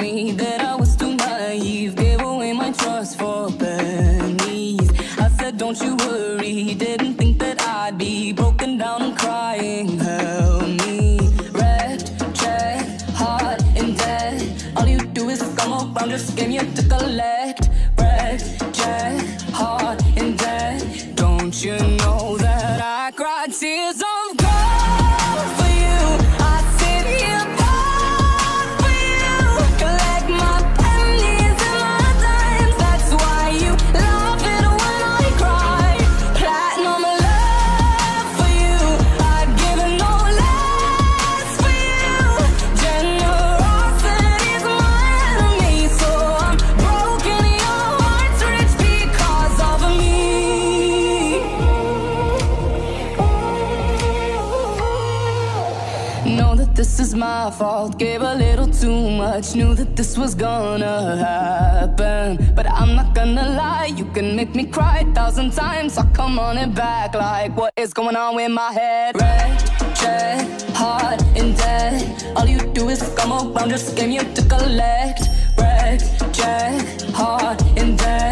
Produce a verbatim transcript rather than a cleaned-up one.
me that I was too naive, gave away my trust for pennies. I said, don't you worry, didn't think that I'd be broken down and crying. Help me, wrecked, check, heart in debt. All you do is come around, just came here to collect. Wrecked, check, heart in debt. Don't you know that I cried tears of gold for you? I sit here proud for you, collect my pennies and my dimes. That's why you love it when I cry. Platinum love for you, I'd give it no less for you. Generosity's my enemy, so I'm broken, your heart's rich because of me. Know that this is my fault, gave a little too much, knew that this was gonna happen. But I'm not gonna lie, you can make me cry a thousand times, I'll come on it back like what is going on with my head. Wrecked, check, heart in debt. All you do is come around, just came here to collect. Wrecked, check, heart in debt.